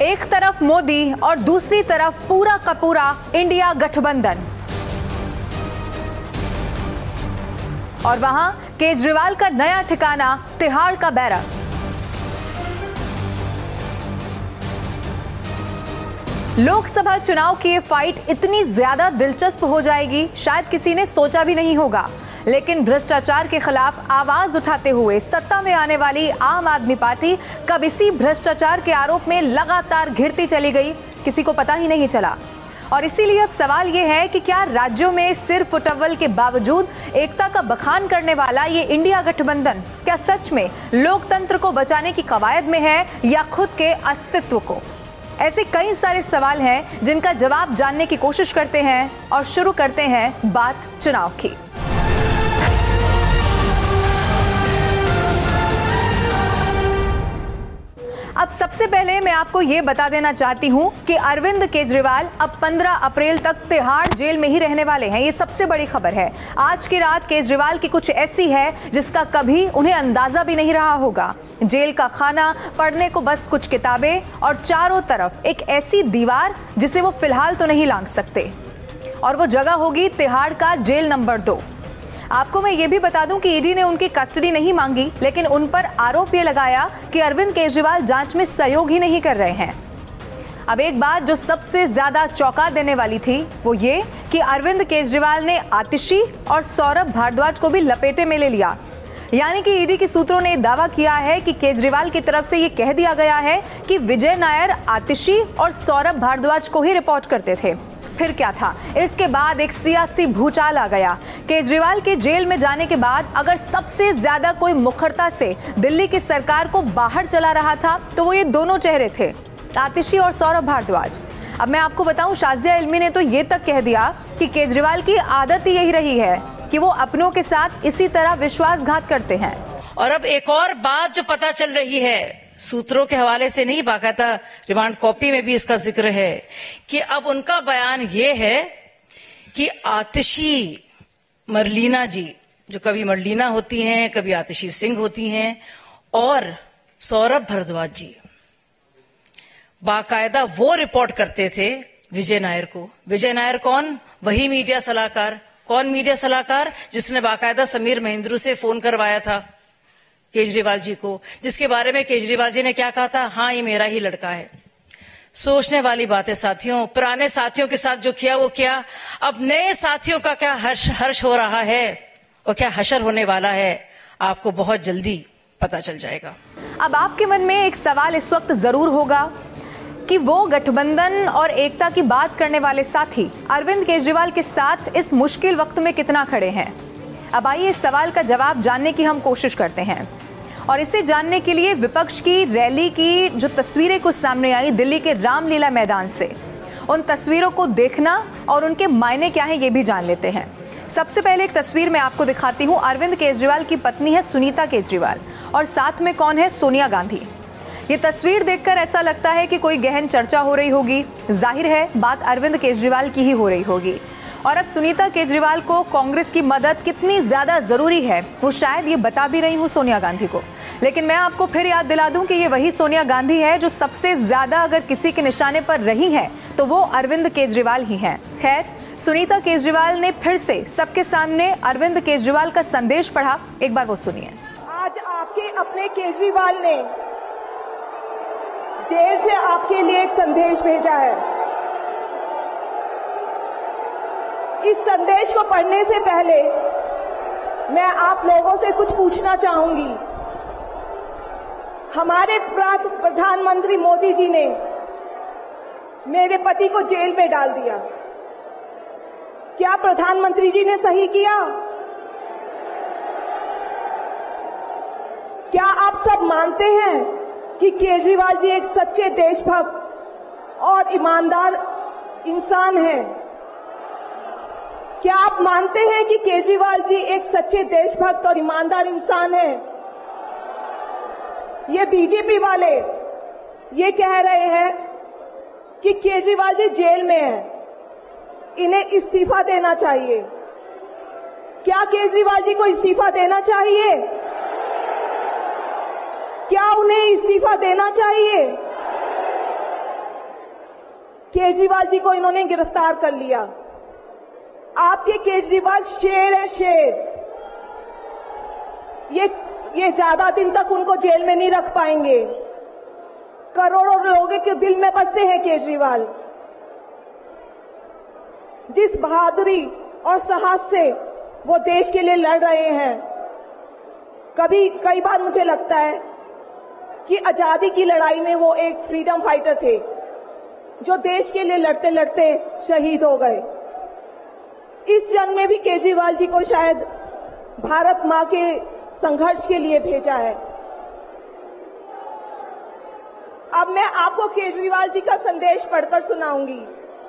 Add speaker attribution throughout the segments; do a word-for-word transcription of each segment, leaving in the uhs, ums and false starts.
Speaker 1: एक तरफ मोदी और दूसरी तरफ पूरा का पूरा इंडिया गठबंधन, और वहां केजरीवाल का नया ठिकाना तिहाड़ का बैरक। लोकसभा चुनाव की ये फाइट इतनी ज्यादा दिलचस्प हो जाएगी शायद किसी ने सोचा भी नहीं होगा, लेकिन भ्रष्टाचार के खिलाफ आवाज उठाते हुए सत्ता में आने वाली आम आदमी पार्टी कब इसी भ्रष्टाचार के आरोप में लगातार घिरती चली गई, किसी को पता ही नहीं चला। और इसीलिए अब सवाल ये है कि क्या राज्यों में सिर फुटअव्वल के बावजूद एकता का बखान करने वाला ये इंडिया गठबंधन क्या सच में लोकतंत्र को बचाने की कवायद में है या खुद के अस्तित्व को? ऐसे कई सारे सवाल हैं जिनका जवाब जानने की कोशिश करते हैं और शुरू करते हैं बात चुनाव की। अब सबसे पहले मैं आपको यह बता देना चाहती हूं कि अरविंद केजरीवाल अब पंद्रह अप्रैल तक तिहाड़ जेल में ही रहने वाले हैं। ये सबसे बड़ी खबर है। आज की रात केजरीवाल की कुछ ऐसी है जिसका कभी उन्हें अंदाजा भी नहीं रहा होगा। जेल का खाना, पढ़ने को बस कुछ किताबें और चारों तरफ एक ऐसी दीवार जिसे वो फिलहाल तो नहीं लांघ सकते, और वो जगह होगी तिहाड़ का जेल नंबर दो। आपको मैं ये भी बता दूं कि ईडी ने उनकी कस्टडी नहीं मांगी, लेकिन उन पर आरोप ये लगाया कि अरविंद केजरीवाल जांच में सहयोग ही नहीं कर रहे हैं। अब एक बात जो सबसे ज्यादा चौंका देने वाली थी वो ये कि अरविंद केजरीवाल ने आतिशी और सौरभ भारद्वाज को भी लपेटे में ले लिया। यानी कि ईडी के सूत्रों ने दावा किया है कि केजरीवाल की तरफ से ये कह दिया गया है कि विजय नायर आतिशी और सौरभ भारद्वाज को ही रिपोर्ट करते थे। फिर क्या था? इसके बाद एक सियासी भूचाल आ गया। केजरीवाल के जेल में जाने के बाद अगर सबसे ज्यादा कोई मुखरता से दिल्ली की सरकार को बाहर चला रहा था तो वो ये दोनों चेहरे थे, आतिशी और सौरभ भारद्वाज। अब मैं आपको बताऊं, शाजिया इल्मी ने तो ये तक कह दिया कि केजरीवाल की आदत ही यही रही है कि वो अपनों के साथ इसी तरह विश्वासघात करते हैं।
Speaker 2: और अब एक और बात जो पता चल रही है, सूत्रों के हवाले से नहीं, बाकायदा रिमांड कॉपी में भी इसका जिक्र है कि अब उनका बयान ये है कि आतिशी मरलीना जी, जो कभी मरलीना होती हैं कभी आतिशी सिंह होती हैं, और सौरभ भारद्वाज जी बाकायदा वो रिपोर्ट करते थे विजय नायर को। विजय नायर कौन? वही मीडिया सलाहकार। कौन मीडिया सलाहकार? जिसने बाकायदा समीर महेंद्रू से फोन करवाया था केजरीवाल जी को, जिसके बारे में केजरीवाल जी ने क्या कहा था? हाँ, ये मेरा ही लड़का है। सोचने वाली बात है साथियों। पुराने साथियों के साथ जो किया वो किया, अब नए साथियों का क्या हर्ष हर्ष हो रहा है और क्या हशर होने वाला है, आपको बहुत जल्दी पता चल जाएगा।
Speaker 1: अब आपके मन में एक सवाल इस वक्त जरूर होगा कि वो गठबंधन और एकता की बात करने वाले साथी अरविंद केजरीवाल के साथ इस मुश्किल वक्त में कितना खड़े हैं। अब आइए इस सवाल का जवाब जानने की हम कोशिश करते हैं, और इसे जानने के लिए विपक्ष की रैली की जो तस्वीरें कुछ सामने आई दिल्ली के रामलीला मैदान से, उन तस्वीरों को देखना और उनके मायने क्या हैं ये भी जान लेते हैं। सबसे पहले एक तस्वीर मैं आपको दिखाती हूँ। अरविंद केजरीवाल की पत्नी है सुनीता केजरीवाल और साथ में कौन है? सोनिया गांधी। ये तस्वीर देखकर ऐसा लगता है कि कोई गहन चर्चा हो रही होगी। जाहिर है बात अरविंद केजरीवाल की ही हो रही होगी। और अब सुनीता केजरीवाल को कांग्रेस की मदद कितनी ज्यादा जरूरी है वो शायद ये बता भी रही हूँ सोनिया गांधी को, लेकिन मैं आपको फिर याद दिला दूं कि ये वही सोनिया गांधी है जो सबसे ज्यादा अगर किसी के निशाने पर रही हैं तो वो अरविंद केजरीवाल ही हैं। खैर, सुनीता केजरीवाल ने फिर से सबके सामने अरविंद केजरीवाल का संदेश पढ़ा, एक बार वो सुनिए।
Speaker 3: आज आपके अपने केजरीवाल ने जेल से आपके लिए एक संदेश भेजा है। इस संदेश को पढ़ने से पहले मैं आप लोगों से कुछ पूछना चाहूंगी। हमारे प्रधानमंत्री मोदी जी ने मेरे पति को जेल में डाल दिया। क्या प्रधानमंत्री जी ने सही किया? क्या आप सब मानते हैं कि केजरीवाल जी एक सच्चे देशभक्त और ईमानदार इंसान हैं? क्या आप मानते हैं कि केजरीवाल जी एक सच्चे देशभक्त और ईमानदार इंसान हैं? ये बीजेपी वाले ये कह रहे हैं कि केजरीवाल जी जेल में हैं, इन्हें इस्तीफा देना चाहिए। क्या केजरीवाल जी को इस्तीफा देना चाहिए? क्या उन्हें इस्तीफा देना चाहिए? केजरीवाल जी को इन्होंने गिरफ्तार कर लिया। आपके केजरीवाल शेर है, शेर। ये ये ज्यादा दिन तक उनको जेल में नहीं रख पाएंगे। करोड़ों लोगों के दिल में बसते हैं केजरीवाल। जिस बहादुरी और साहस से वो देश के लिए लड़ रहे हैं, कभी कई बार मुझे लगता है कि आजादी की लड़ाई में वो एक फ्रीडम फाइटर थे जो देश के लिए लड़ते लड़ते शहीद हो गए। इस जंग में भी केजरीवाल जी को शायद भारत मां के संघर्ष के लिए भेजा है। अब मैं आपको केजरीवाल जी का संदेश पढ़कर सुनाऊंगी।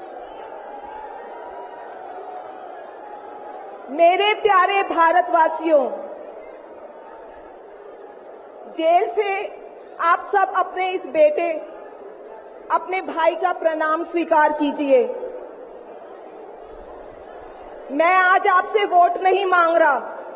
Speaker 3: मेरे प्यारे भारतवासियों, जेल से आप सब अपने इस बेटे, अपने भाई का प्रणाम स्वीकार कीजिए। मैं आज आपसे वोट नहीं मांग रहा।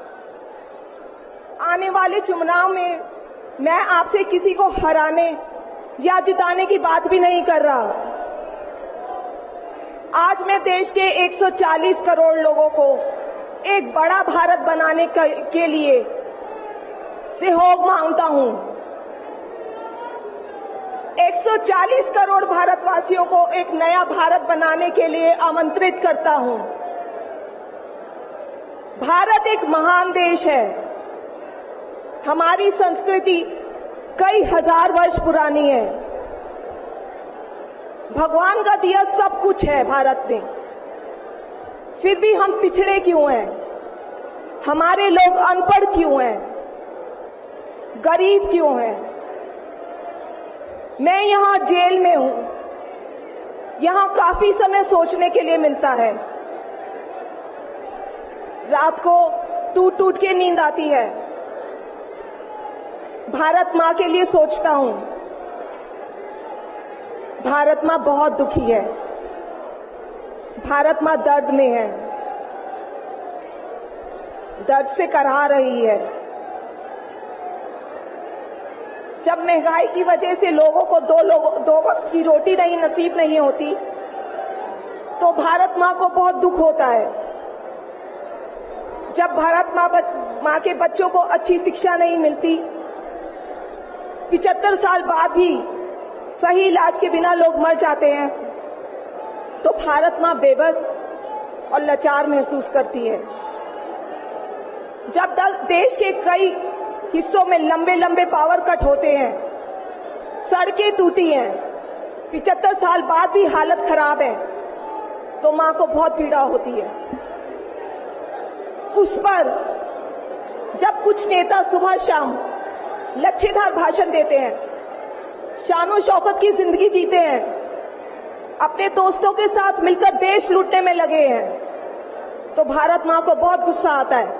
Speaker 3: आने वाले चुनाव में मैं आपसे किसी को हराने या जिताने की बात भी नहीं कर रहा। आज मैं देश के एक सौ चालीस करोड़ लोगों को एक बड़ा भारत बनाने के लिए सहयोग मांगता हूं। एक सौ चालीस करोड़ भारतवासियों को एक नया भारत बनाने के लिए आमंत्रित करता हूं। भारत एक महान देश है। हमारी संस्कृति कई हजार वर्ष पुरानी है। भगवान का दिया सब कुछ है भारत में, फिर भी हम पिछड़े क्यों हैं? हमारे लोग अनपढ़ क्यों हैं? गरीब क्यों हैं? मैं यहाँ जेल में हूं। यहाँ काफी समय सोचने के लिए मिलता है। रात को टूट टूट के नींद आती है। भारत मां के लिए सोचता हूं। भारत मां बहुत दुखी है। भारत मां दर्द में है, दर्द से कराह रही है। जब महंगाई की वजह से लोगों को दो लोगों दो वक्त की रोटी नहीं नसीब नहीं होती, तो भारत मां को बहुत दुख होता है। जब भारत मां मां के बच्चों को अच्छी शिक्षा नहीं मिलती, पिचहत्तर साल बाद भी सही इलाज के बिना लोग मर जाते हैं, तो भारत मां बेबस और लाचार महसूस करती है। जब देश के कई हिस्सों में लंबे लंबे पावर कट होते हैं, सड़कें टूटी हैं, पिचहत्तर साल बाद भी हालत खराब है, तो मां को बहुत पीड़ा होती है। उस पर जब कुछ नेता सुबह शाम लच्छेदार भाषण देते हैं, शानो शौकत की जिंदगी जीते हैं, अपने दोस्तों के साथ मिलकर देश लूटने में लगे हैं, तो भारत मां को बहुत गुस्सा आता है।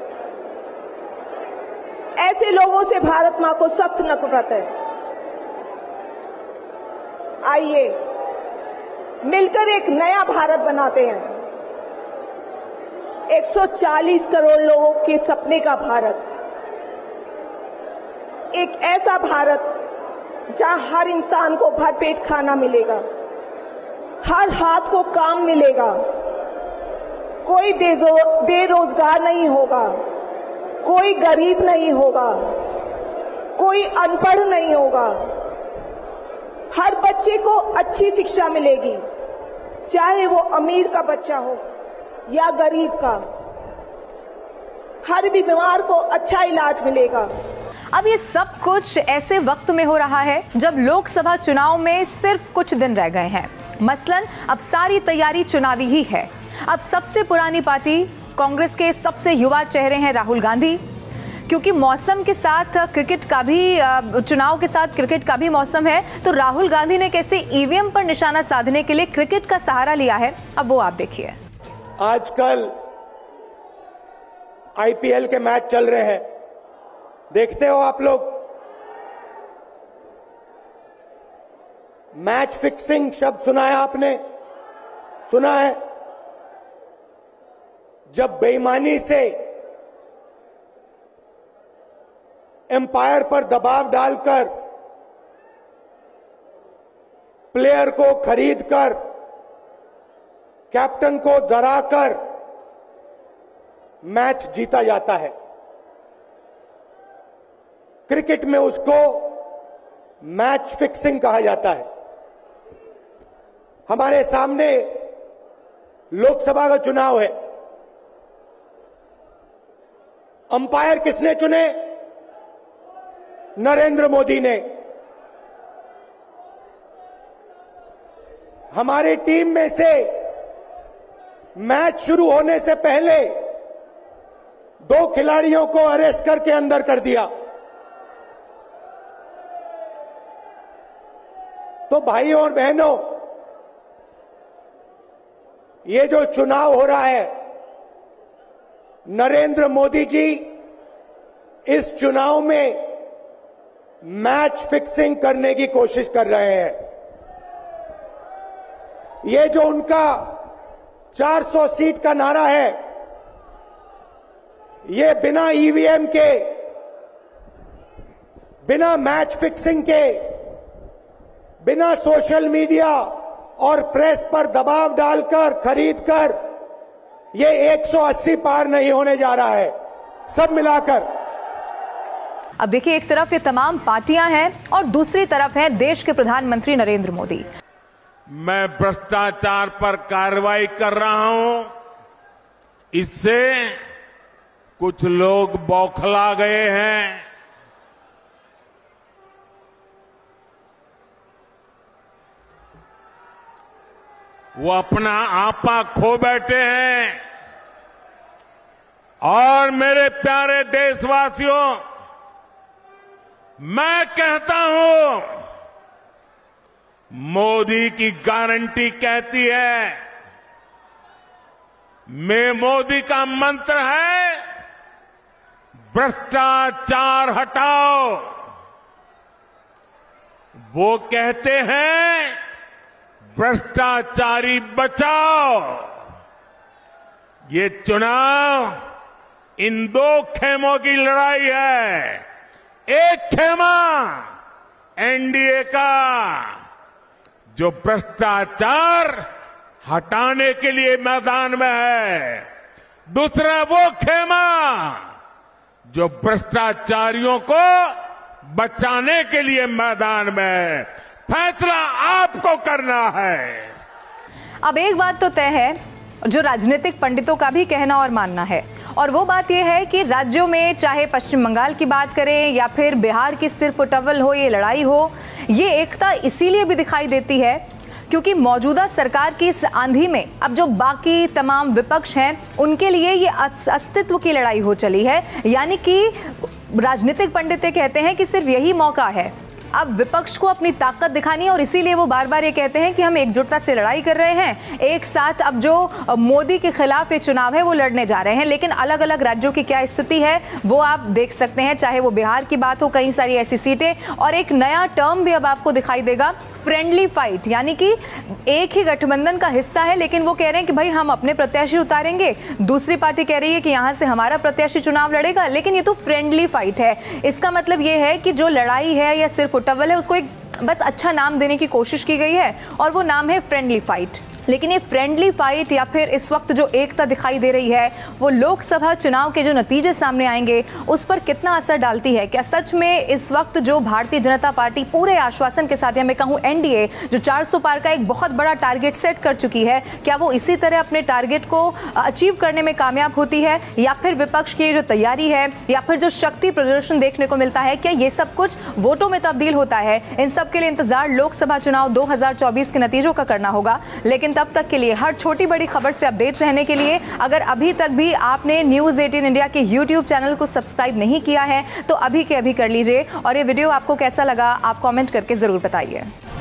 Speaker 3: ऐसे लोगों से भारत मां को सख्त नफरत है। आइए मिलकर एक नया भारत बनाते हैं। एक सौ चालीस करोड़ लोगों के सपने का भारत, एक ऐसा भारत जहां हर इंसान को भरपेट खाना मिलेगा, हर हाथ को काम मिलेगा, कोई बेरोजगार नहीं होगा, कोई गरीब नहीं होगा, कोई अनपढ़ नहीं होगा, हर बच्चे को अच्छी शिक्षा मिलेगी, चाहे वो अमीर का बच्चा हो या गरीब का। हर बीमार को अच्छा इलाज मिलेगा।
Speaker 1: अब ये सब कुछ ऐसे वक्त में हो रहा है जब लोकसभा चुनाव में सिर्फ कुछ दिन रह गए हैं। मसलन अब सारी तैयारी चुनावी ही है। अब सबसे पुरानी पार्टी कांग्रेस के सबसे युवा चेहरे हैं राहुल गांधी, क्योंकि मौसम के साथ क्रिकेट का भी, चुनाव के साथ क्रिकेट का भी मौसम है, तो राहुल गांधी ने कैसे ईवीएम पर निशाना साधने के लिए क्रिकेट का सहारा लिया है, अब वो आप देखिए।
Speaker 4: आजकल आईपीएल के मैच चल रहे हैं, देखते हो आप लोग। मैच फिक्सिंग शब्द सुना है आपने? सुना है? जब बेईमानी से एम्पायर पर दबाव डालकर प्लेयर को खरीदकर, कैप्टन को डराकर मैच जीता जाता है। क्रिकेट में उसको मैच फिक्सिंग कहा जाता है। हमारे सामने लोकसभा का चुनाव है। अंपायर किसने चुने? नरेंद्र मोदी ने। हमारी टीम में से मैच शुरू होने से पहले दो खिलाड़ियों को अरेस्ट करके अंदर कर दिया। तो भाइयों और बहनों, ये जो चुनाव हो रहा है, नरेंद्र मोदी जी इस चुनाव में मैच फिक्सिंग करने की कोशिश कर रहे हैं। ये जो उनका चार सौ सीट का नारा है, ये बिना ईवीएम के, बिना मैच फिक्सिंग के, बिना सोशल मीडिया और प्रेस पर दबाव डालकर, खरीदकर, ये एक सौ अस्सी पार नहीं होने जा रहा है, सब मिलाकर।
Speaker 1: अब देखिए, एक तरफ ये तमाम पार्टियां हैं और दूसरी तरफ है देश के प्रधानमंत्री नरेंद्र मोदी।
Speaker 5: मैं भ्रष्टाचार पर कार्रवाई कर रहा हूं, इससे कुछ लोग बौखला गए हैं। वो अपना आपा खो बैठे हैं। और मेरे प्यारे देशवासियों, मैं कहता हूं, मोदी की गारंटी कहती है, मैं मोदी का मंत्र है, भ्रष्टाचार हटाओ। वो कहते हैं, भ्रष्टाचारी बचाओ। ये चुनाव इन दो खेमों की लड़ाई है। एक खेमा एनडीए का, जो भ्रष्टाचार हटाने के लिए मैदान में है। दूसरा वो खेमा जो भ्रष्टाचारियों को बचाने के लिए मैदान में है। फैसला आपको करना है।
Speaker 1: अब एक बात तो तय है, जो राजनीतिक पंडितों का भी कहना और मानना है, और वो बात यह है कि राज्यों में, चाहे पश्चिम बंगाल की बात करें या फिर बिहार की सिर्फ उटव्वल हो, ये लड़ाई हो, ये एकता इसीलिए भी दिखाई देती है क्योंकि मौजूदा सरकार की इस आंधी में अब जो बाकी तमाम विपक्ष हैं, उनके लिए ये अस्तित्व की लड़ाई हो चली है। यानी कि राजनीतिक पंडित कहते हैं कि सिर्फ यही मौका है अब विपक्ष को अपनी ताकत दिखानी है, और इसीलिए वो बार बार ये कहते हैं कि हम एकजुटता से लड़ाई कर रहे हैं, एक साथ अब जो मोदी के खिलाफ ये चुनाव है वो लड़ने जा रहे हैं। लेकिन अलग अलग राज्यों की क्या स्थिति है वो आप देख सकते हैं, चाहे वो बिहार की बात हो, कई सारी ऐसी सीटें, और एक नया टर्म भी अब आपको दिखाई देगा, फ्रेंडली फाइट। यानी कि एक ही गठबंधन का हिस्सा है, लेकिन वो कह रहे हैं कि भाई हम अपने प्रत्याशी उतारेंगे, दूसरी पार्टी कह रही है कि यहां से हमारा प्रत्याशी चुनाव लड़ेगा, लेकिन ये तो फ्रेंडली फाइट है। इसका मतलब ये है कि जो लड़ाई है या सिर्फ उटव्वल है, उसको एक बस अच्छा नाम देने की कोशिश की गई है, और वो नाम है फ्रेंडली फाइट। लेकिन ये फ्रेंडली फाइट या फिर इस वक्त जो एकता दिखाई दे रही है, वो लोकसभा चुनाव के जो नतीजे सामने आएंगे उस पर कितना असर डालती है। क्या सच में इस वक्त जो भारतीय जनता पार्टी पूरे आश्वासन के साथ, या मैं कहूँ एनडीए जो चार सौ पार का एक बहुत बड़ा टारगेट सेट कर चुकी है, क्या वो इसी तरह अपने टारगेट को अचीव करने में कामयाब होती है, या फिर विपक्ष की जो तैयारी है या फिर जो शक्ति प्रदर्शन देखने को मिलता है, क्या ये सब कुछ वोटों में तब्दील होता है? इन सब के लिए इंतजार लोकसभा चुनाव दो हजार चौबीस के नतीजों का करना होगा। लेकिन तब तक के लिए हर छोटी बड़ी खबर से अपडेट रहने के लिए अगर अभी तक भी आपने न्यूज़ अठारह इंडिया के यूट्यूब चैनल को सब्सक्राइब नहीं किया है तो अभी के अभी कर लीजिए। और ये वीडियो आपको कैसा लगा आप कमेंट करके जरूर बताइए।